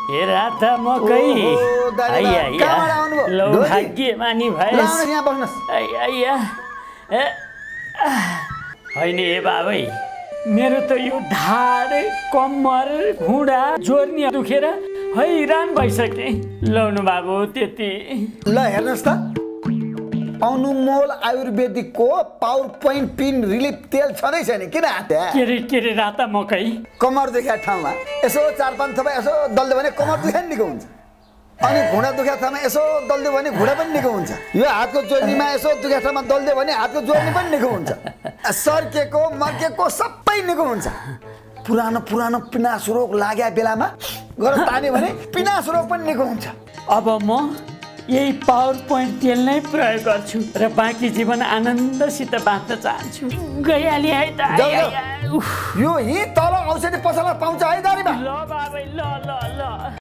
हेरा त मकै लौ भाग्यमानी भएस होइन ए बाबै मेरो त यो ढाड कम्मर घुँडा जोर्नी दुखेर हैरान भइसके लौनु बाबु त्यति ल हेर्नुहोस् त अनुमोल आयुर्वेदिकको पावर पोइन्ट पिन रिलिफ तेल छँदैछ नि किन के रे राता मकै कमर दुखेको ठाउँमा यसो 4-5 थोपा यसो दल्दियो भने कमर दुखे नि निको हुन्छ अनि घुँडा दुखेको ठाउँमा यसो दल्दियो भने घुँडा पनि निको हुन्छ यो हातको जोर्नीमा यसो दुखेको ठाउँमा दल्दियो भने हातको जोर्नी पनि निको हुन्छ सर्केको मर्केको सबै निको हुन्छ पुरानो पिनास रोग लाग्या बेलामा गएर तान्यो भने पिनास रोग पनि निको हुन्छ अब म यही पावर पोइन्ट तेल नै प्रयोग गर्छु र बाँकी जीवन आनन्दसित बाँच्न चाहन्छु गइहालेँ है त यो यही तल औषधि पसलमा पाउँछ है दारीमा ल बाबै ल